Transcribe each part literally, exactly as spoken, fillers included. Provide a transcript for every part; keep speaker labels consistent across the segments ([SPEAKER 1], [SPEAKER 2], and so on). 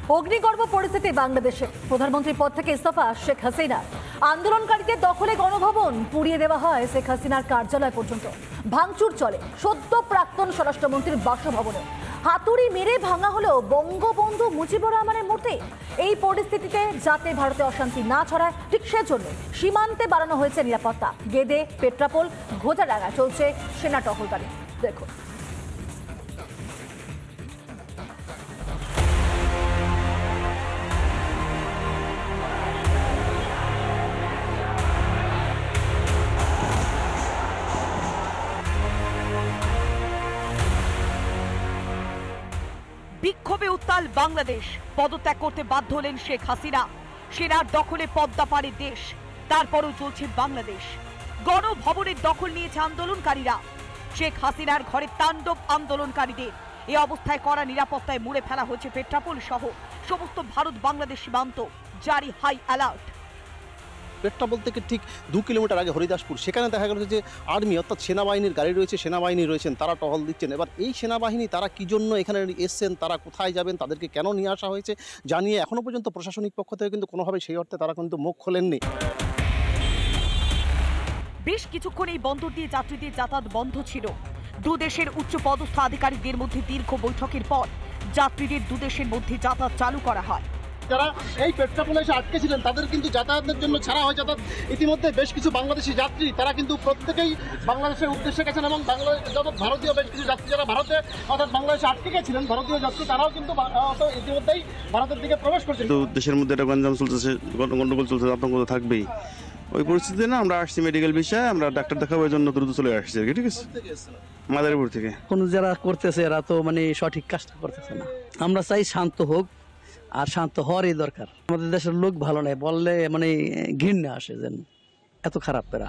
[SPEAKER 1] অগ্নিগর্ভ পরিস্থিতি বাংলাদেশে। প্রধানমন্ত্রীর পদ থেকে ইস্তফা শেখ হাসিনা। আন্দোলনকারীদের দখলে গণভবন, পুড়িয়ে দেওয়া হয় শেখ হাসিনার কার্যালয় পর্যন্ত। ভাঙচুর চলে সদ্য প্রাক্তন স্বরাষ্ট্রমন্ত্রীর বাসভবনে। হাতুড়ি মেরে ভাঙা হলো বঙ্গবন্ধু মুজিবুর রহমানের মূর্তি। এই পরিস্থিতিতে যাতে ভারতে অশান্তি না ছড়ায়, ঠিক সেজন্য সীমান্তে বাড়ানো হয়েছে নিরাপত্তা। গেদে, পেট্রাপোল, ঘোজাডাঙ্গায় চলছে সেনা টহলদারি। দেখুন।
[SPEAKER 2] বিক্ষোভে উত্তাল বাংলাদেশ। পদত্যাগ করতে বাধ্য হলেন শেখ হাসিনা। সেনার দখলে পদ্মা পারে দেশ, তারপরও চলছে বাংলাদেশ। গণভবনের দখল নিয়েছে আন্দোলনকারীরা। শেখ হাসিনার ঘরে তাণ্ডব আন্দোলনকারীদের। এই অবস্থায় কড়া নিরাপত্তায় মুড়ে ফেলা হয়েছে পেট্রাপোল সহ সমস্ত ভারত বাংলাদেশ সীমান্ত। জারি হাই অ্যালার্ট।
[SPEAKER 3] পেট্রাপোল থেকে ঠিক দু কিলোমিটার আগে হরিদাসপুর, সেখানে দেখা গেল যে আর্মি অর্থাৎ সেনাবাহিনীর গাড়ি রয়েছে, সেনাবাহিনী রয়েছেন, তারা টহল দিচ্ছেন। এবার এই সেনাবাহিনী তারা কী জন্য এখানে এসছেন, তারা কোথায় যাবেন, তাদেরকে কেন নিয়ে আসা হয়েছে জানিয়ে এখনও পর্যন্ত প্রশাসনিক পক্ষ থেকে কিন্তু কোনোভাবে সেই অর্থে তারা কিন্তু মুখ খোলেননি।
[SPEAKER 2] বেশ কিছুক্ষণ এই বন্দর দিয়ে যাত্রীদের যাতায়াত বন্ধ ছিল। দু দেশের উচ্চ পদস্থ আধিকারিকদের মধ্যে দীর্ঘ বৈঠকের পর যাত্রীদের দু দেশের মধ্যে যাতায়াত চালু করা হয়।
[SPEAKER 3] যারা এই পেট্রাপোলে এসে আটকে ছিলেন তাদের কিন্তু যাতায়াতের জন্য ছাড়া হয়। যাতায়াত ইতিমধ্যে বেশ কিছু বাংলাদেশি যাত্রী তারা কিন্তু প্রত্যেকেই বাংলাদেশের উদ্দেশ্যে গেছেন এবং বাংলাদেশ যত ভারতীয় বেশ কিছু যাত্রী যারা ভারতে অর্থাৎ বাংলাদেশে আটকে গেছিলেন, ভারতীয় যাত্রী তারাও কিন্তু ইতিমধ্যেই ভারতের দিকে প্রবেশ করছেন।
[SPEAKER 4] তো দেশের মধ্যে একটা গঞ্জাম চলতেছে, গন্ডগোল চলছে, আতঙ্ক তো থাকবেই। ওই পরিস্থিতিতে না আমরা আসছি মেডিকেল বিষয়ে, আমরা ডাক্তার দেখাবার জন্য দ্রুত চলে আসছি আর কি। ঠিক আছে, মাদারীপুর থেকে।
[SPEAKER 5] কোন যারা করতেছে এরা তো মানে সঠিক কাজটা করতেছে না। আমরা চাই শান্ত হোক, আর শান্ত হওয়ারই দরকার। আমাদের দেশের লোক ভালো নাই, বললে মানে ঘৃণা আসে যেন এত খারাপ পেরা।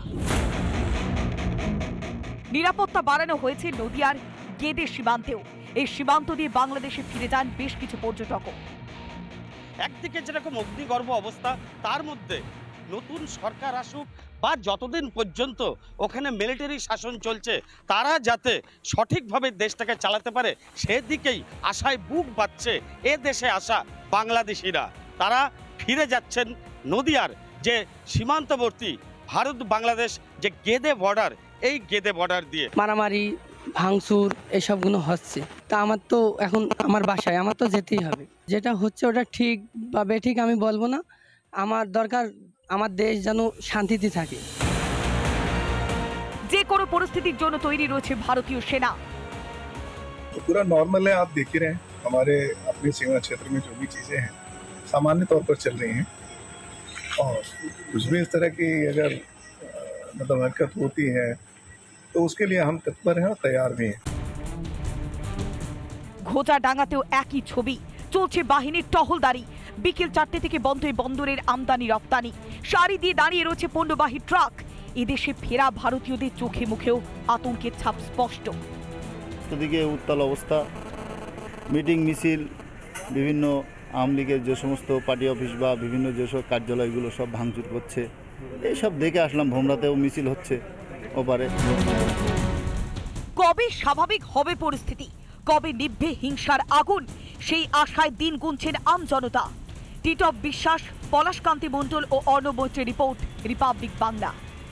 [SPEAKER 2] নিরাপত্তা বাড়ানো হয়েছে নদিয়ার গেদে সীমান্তেও। এই সীমান্ত দিয়ে বাংলাদেশে ফিরে যান বেশ কিছু পর্যটকও।
[SPEAKER 6] একদিকে যেরকম অগ্নিগর্ভ অবস্থা, তার মধ্যে নতুন সরকার আসুক বা যতদিন পর্যন্ত ওখানে মিলিটারি শাসন চলছে তারা যাতে সঠিকভাবে দেশটাকে চালাতে পারে সেদিকেই আশায় বুক বাঁধছে এ দেশে আসা বাংলাদেশিরা। তারা ফিরে যাচ্ছেন নদিয়ার যে সীমান্তবর্তী ভারত বাংলাদেশ যে গেদে বর্ডার, এই গেদে বর্ডার দিয়ে
[SPEAKER 7] মারামারি ভাঙচুর এসবগুলো হচ্ছে। তা আমার তো এখন আমার বাসায় আমার তো যেতেই হবে। যেটা হচ্ছে ওটা ঠিক বা বেঠিক আমি বলবো না, আমার দরকার আমার দেশ যেন শান্তিতে থাকে।
[SPEAKER 2] যে কোনো পরিস্থিতির জন্য তৈরি রয়েছে ভারতীয় সেনা।
[SPEAKER 8] तो पूरा नॉर्मल है, आप देख ही रहे हैं हमारे अपने सीमा क्षेत्र में जो भी चीजें हैं सामान्य तौर पर चल रही हैं। और कुछ भी इस तरह की अगर मतलब हरकत होती है तो उसके लिए हम तत्पर हैं और तैयार भी हैं।
[SPEAKER 2] ঘোজাডাঙ্গাতেও একই ছবি। চলছে বাহিনীর টহলদারি। বিকেল চারটে থেকে বন্ধ এই বন্দরের আমদানি রপ্তানি। সারি দিয়ে দাঁড়িয়ে রয়েছে পণ্যবাহী ট্রাক। এদেশে ফেরা ভারতীয়দের চোখে মুখেও আতঙ্কের ছাপ স্পষ্ট।
[SPEAKER 9] এদিকে উত্তাল অবস্থা, মিটিং মিছিল, বিভিন্ন আওয়ামী লীগের যে সমস্ত পার্টি অফিস বা বিভিন্ন যেসব কার্যালয়গুলো সব ভাঙচুর করছে, এইসব দেখে আসলাম। ভোমরাতেও মিছিল হচ্ছে ওপারে।
[SPEAKER 2] কবে স্বাভাবিক হবে পরিস্থিতি, কবে নিভবে হিংসার আগুন, সেই আশায় দিন গুনছেন আমজনতা। টিটপ বিশ্বাস, পলাশকান্তি মণ্ডল ও অর্ণব মৈত্রের রিপোর্ট, রিপাবলিক বাংলা।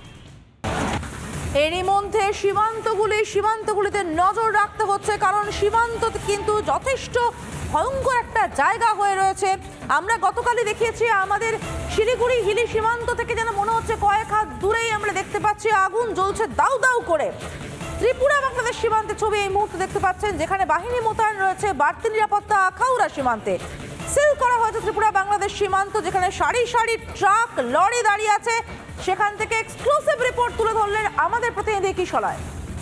[SPEAKER 1] এরই মধ্যে সীমান্তগুলি সীমান্তগুলিতে নজর রাখতে হচ্ছে, কারণ সীমান্ত কিন্তু যথেষ্ট ভয়ঙ্কর একটা জায়গা হয়ে রয়েছে। আমরা গতকালই দেখিয়েছি আমাদের শিলিগুড়ি হিলি সীমান্ত থেকে যেন মনে হচ্ছে কয়েক হাত দূরেই আমরা দেখতে পাচ্ছি আগুন জ্বলছে দাউ দাউ করে। ত্রিপুরা বাংলাদেশ সীমান্তে ছবি এই মুহূর্তে দেখতে পাচ্ছেন, যেখানে বাহিনী মোতায়েন রয়েছে। বাড়তি নিরাপত্তা আখাউড়া সীমান্তে সিল করা হয়েছে ত্রিপুরা বাংলাদেশ সীমান্ত, যেখানে সারি সারি ট্রাক লরি দাঁড়িয়ে আছে। সেখান থেকে এক্সক্লুসিভ রিপোর্ট তুলে ধরলেন আমাদের প্রতিনিধি কিশলয়।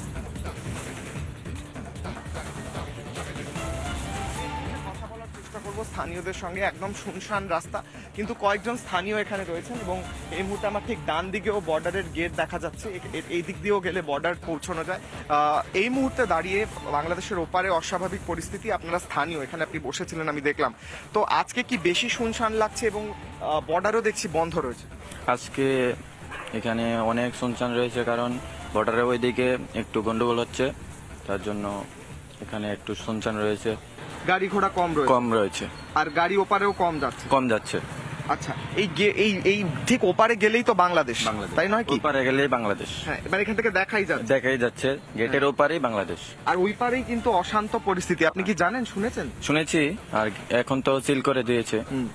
[SPEAKER 10] স্থানীয়দের সঙ্গে একদম শুনশান রাস্তা, কিন্তু কয়েকজন স্থানীয় এখানে রয়েছেন এবং এই মুহূর্তে আমার ঠিক ডান দিকেও বর্ডারের গেট দেখা যাচ্ছে। এই দিক দিয়েও গেলে বর্ডার পৌঁছানো যায়। এই মুহূর্তে দাঁড়িয়ে বাংলাদেশের ওপারে অস্বাভাবিক পরিস্থিতি। আপনারা স্থানীয়, এখানে আপনি বসেছিলেন আমি দেখলাম। তো আজকে কি বেশি শুনশান লাগছে এবং বর্ডারও দেখছি বন্ধ রয়েছে?
[SPEAKER 11] আজকে এখানে অনেক শুনশান রয়েছে, কারণ বর্ডারের ওইদিকে একটু গন্ডগোল হচ্ছে, তার জন্য এখানে একটু শুনশান রয়েছে।
[SPEAKER 10] গাড়ি ঘোড়া কম রয়েছে
[SPEAKER 11] কম রয়েছে,
[SPEAKER 10] আর গাড়ি ওপারেও কম যাচ্ছে
[SPEAKER 11] কম যাচ্ছে।
[SPEAKER 10] আচ্ছা, এই গে- এই এই ঠিক ওপারে গেলেই তো বাংলাদেশ, তাই নয় কি?
[SPEAKER 11] ওপারে গেলেই বাংলাদেশ,
[SPEAKER 10] হ্যাঁ, এবার এখান থেকে দেখাই যাচ্ছে।
[SPEAKER 11] দেখাই যাচ্ছে গেটের ওপারেই বাংলাদেশ।
[SPEAKER 10] আর ওই পারেই কিন্তু অশান্ত পরিস্থিতি, আপনি কি জানেন, শুনেছেন?
[SPEAKER 11] শুনেছি, আর এখন তো সিল করে দিয়েছে,
[SPEAKER 10] হুম।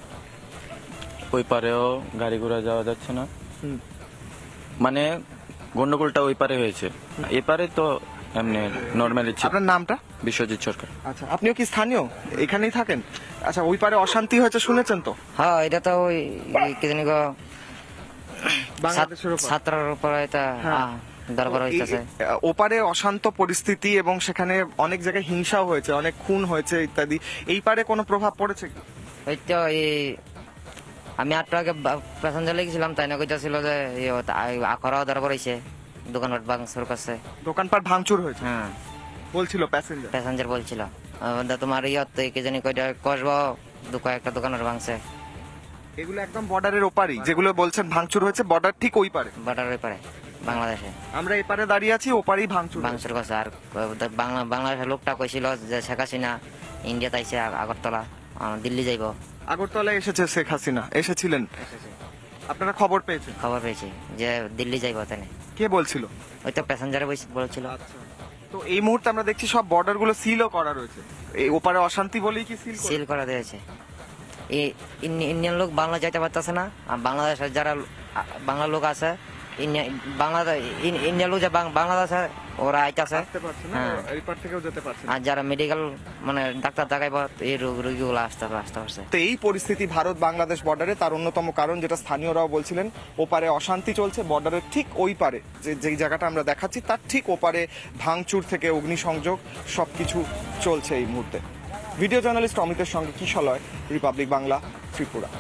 [SPEAKER 11] ওই পারেও গাড়ি ঘোড়া যাওয়া যাচ্ছে না,
[SPEAKER 10] হুম।
[SPEAKER 11] মানে গন্ডগোলটা ওই পারে হয়েছে, এপারে তো এমনি নর্মালি।
[SPEAKER 10] আপনার নামটা?
[SPEAKER 11] বিশ্বজিৎ সরকার।
[SPEAKER 10] আচ্ছা, আপনিও কি স্থানীয়, এখানেই থাকেন? আচ্ছা, ওই পারে অশান্তি হয়েছে শুনেছেন তো?
[SPEAKER 12] হ্যাঁ, এটা তো ওই কি জানি গো
[SPEAKER 10] বাংলাদেশের ওপর।
[SPEAKER 12] ছাত্রের উপর এটা
[SPEAKER 10] হ্যাঁ।
[SPEAKER 12] দরবার
[SPEAKER 10] এই-
[SPEAKER 12] হইতেছে।
[SPEAKER 10] এই- ওপারে অশান্ত পরিস্থিতি এবং সেখানে অনেক জায়গায় হিংসাও হয়েছে, অনেক খুন হয়েছে ইত্যাদি। এই পারে কোনো প্রভাব পড়েছে কি?
[SPEAKER 12] ওই তো এই আমি আটটা আগে প্যাসেঞ্জার লেগেছিলাম, তাই না কইতাছিল যে আখড়াও দরবার হইছে, দোকানপাট ভাঙচুর করছে।
[SPEAKER 10] দোকানপাট ভাঙচুর হয়েছে
[SPEAKER 12] হ্যাঁ,
[SPEAKER 10] বলছিল প্যাসেঞ্জার।
[SPEAKER 12] প্যাসেঞ্জার বলছিল আহ, তোমার ইয়ত কি জানি কয়টা কসব দু কয়েকটা দোকানের ভাঙছে।
[SPEAKER 10] এগুলো একদম বর্ডারের ওপারেই, যেগুলো বলছেন ভাঙচুর হয়েছে, বর্ডার ঠিক ওই পারে,
[SPEAKER 12] বর্ডারের পারে বাংলাদেশে।
[SPEAKER 10] আমরা এপারে দাঁড়িয়ে আছি, ওপারেই ভাঙচুর হয়েছে।
[SPEAKER 12] ভাঙচুর করছে। আর বাংলা বাংলাদেশের লোকটা কইছিল যে শেখ হাসিনা ইন্ডিয়াতে আইসে আগরতলা, আহ, দিল্লি যাইব।
[SPEAKER 10] আগরতলায় এসেছে শেখ হাসিনা, এসেছিলেন, আপনারা খবর পেয়েছেন?
[SPEAKER 12] খবর পেয়েছি যে দিল্লি যাইব, তাই
[SPEAKER 10] কে বলছিল?
[SPEAKER 12] ওই তো প্যাসেঞ্জারে বলছিল।
[SPEAKER 10] তো এই মুহূর্তে আমরা দেখছি সব বর্ডার গুলো সিলও করা রয়েছে, এই ওপারে অশান্তি বলেই কি সিল
[SPEAKER 12] সিল করা দিয়েছে। এই ইন্ডি- ইন্ডিয়ান লোক বাংলা যাইতে পারতেছে না, আর বাংলাদেশের যারা আ, বাংলা লোক আছে, ইন্ডিয়া- বাংলাদেশ ইন- ইন্ডিয়ান লোক যে বাং- বাংলাদেশে ওরা আইতাছে,
[SPEAKER 10] আসতে পারছে না,
[SPEAKER 12] হ্যাঁ।
[SPEAKER 10] এই পার থেকেও যেতে পারছে না।
[SPEAKER 12] আর যারা মেডিকেল মানে ডাক্তার দেখাইব এই রোগ- রোগীগুলো আসতে আসতে পারছে।
[SPEAKER 10] তো এই পরিস্থিতি ভারত বাংলাদেশ বর্ডারে, তার অন্যতম কারণ যেটা স্থানীয়রাও বলছিলেন, ওপারে অশান্তি চলছে, বর্ডারের ঠিক ওই পারে যে যেই জায়গাটা আমরা দেখাচ্ছি তার ঠিক ওপারে ভাঙচুর থেকে অগ্নিসংযোগ সবকিছু চলছে এই মুহূর্তে। ভিডিও জার্নালিস্ট অমিতের সঙ্গে কিশলয়, রিপাবলিক বাংলা, ত্রিপুরা।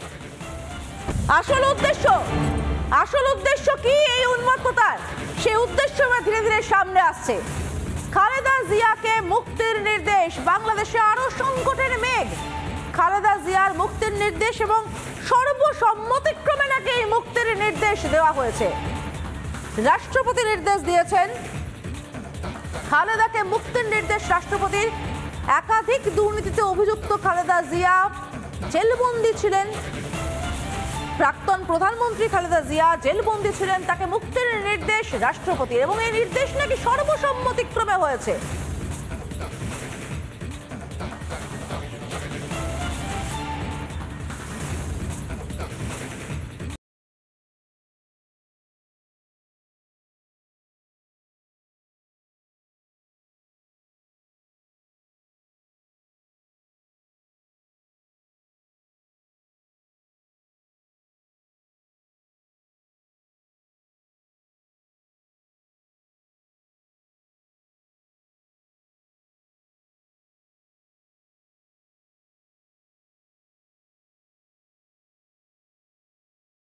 [SPEAKER 1] আসল উদ্দেশ্য আসল উদ্দেশ্য কি এই উন্মত্ততার? সেই উদ্দেশ্য আমরা ধীরে ধীরে সামনে আসছে। খালেদা জিয়াকে মুক্তির নির্দেশ, বাংলাদেশে আরো সংকটের মেঘ। খালেদা জিয়ার মুক্তির নির্দেশ এবং সর্বসম্মতিক্রমে নাকি এই মুক্তির নির্দেশ দেওয়া হয়েছে। রাষ্ট্রপতি নির্দেশ দিয়েছেন খালেদাকে মুক্তির নির্দেশ রাষ্ট্রপতির। একাধিক দুর্নীতিতে অভিযুক্ত খালেদা জিয়া জেলবন্দি ছিলেন। প্রাক্তন প্রধানমন্ত্রী খালেদা জিয়া জেলবন্দি ছিলেন, তাকে মুক্তির নির্দেশ রাষ্ট্রপতির এবং এই নির্দেশ নাকি সর্বসম্মতিক্রমে হয়েছে।